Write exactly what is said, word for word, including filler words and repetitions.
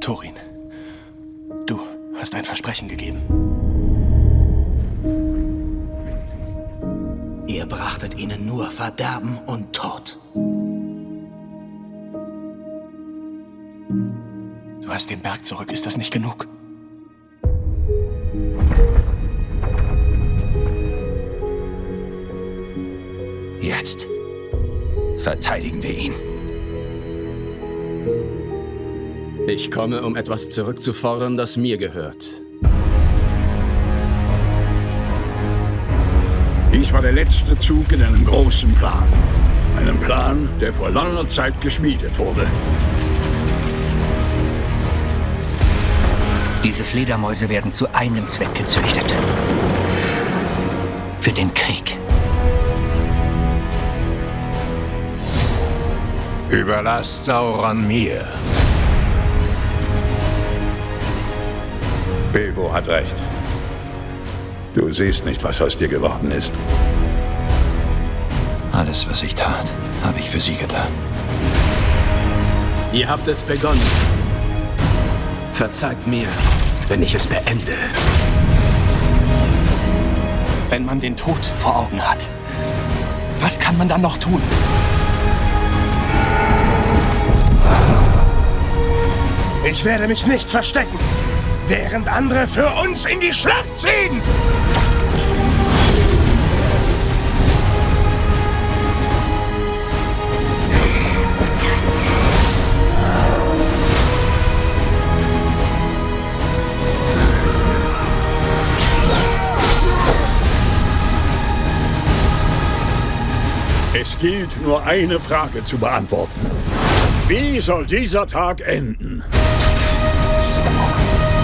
Thorin, du hast ein Versprechen gegeben. Ihr brachtet ihnen nur Verderben und Tod. Du hast den Berg zurück, ist das nicht genug? Jetzt verteidigen wir ihn. Ich komme, um etwas zurückzufordern, das mir gehört. Dies war der letzte Zug in einem großen Plan. Einem Plan, der vor langer Zeit geschmiedet wurde. Diese Fledermäuse werden zu einem Zweck gezüchtet. Für den Krieg. Überlasst Sauron mir. Bilbo hat recht. Du siehst nicht, was aus dir geworden ist. Alles, was ich tat, habe ich für sie getan. Ihr habt es begonnen. Verzeiht mir, wenn ich es beende. Wenn man den Tod vor Augen hat, was kann man dann noch tun? Ich werde mich nicht verstecken, während andere für uns in die Schlacht ziehen! Es gilt nur eine Frage zu beantworten. Wie soll dieser Tag enden?